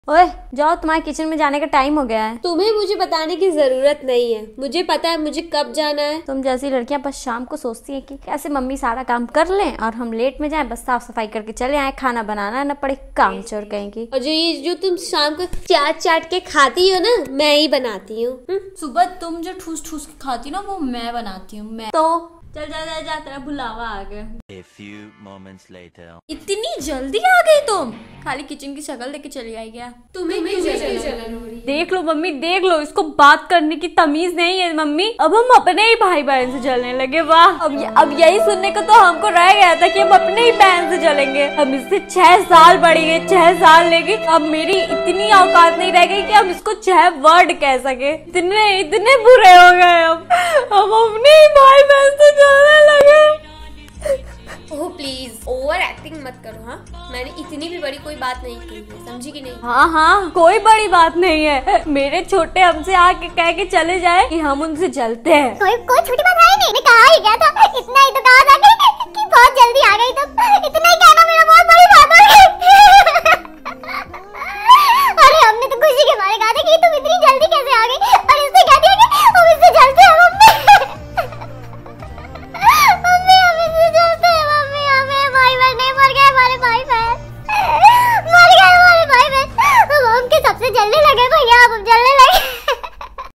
ओए जाओ, तुम्हारे किचन में जाने का टाइम हो गया है। तुम्हें मुझे बताने की जरूरत नहीं है, मुझे पता है मुझे कब जाना है। तुम जैसी लड़कियां बस शाम को सोचती हैं कि कैसे मम्मी सारा काम कर लें और हम लेट में जाएं, बस साफ सफाई करके चले आए, खाना बनाना न पड़े, काम चोर कहेंगी। और जो तुम शाम को चाट चाट के खाती हो ना, मैं ही बनाती हूँ। सुबह तुम जो ठूस ठूस के खाती ना, वो मैं बनाती हूँ। मैं तो चल जा तेरा बुलावा आ गया। A few moments later. इतनी जल्दी आ गई तुम? खाली किचन की शक्ल देके चली आई क्या? तुम्हें जलन हो रही है? देख लो मम्मी, देख लो, इसको बात करने की तमीज नहीं है मम्मी। अब हम अपने ही भाई बहन से जलने लगे। वाह, अब यही सुनने को तो हमको रह गया था कि हम अपने ही बहन से जलेंगे। हम इससे 6 साल बड़ी है, 6 साल, लेकिन अब मेरी इतनी औकात नहीं रह गई कि हम इसको 6 वर्ड कह सके। इतने बुरे हो गए हम अपने ही भाई बहन से जलने लगे। ओह प्लीज ओवर एक्टिंग मत करो। हाँ, मैंने इतनी भी बड़ी कोई बात नहीं की है, समझी कि नहीं? हाँ, कोई बड़ी बात नहीं है। मेरे छोटे हमसे आके कह के चले जाए कि हम उनसे जलते हैं। कोई छोटी बात है नहीं, मैं कहा ही गया था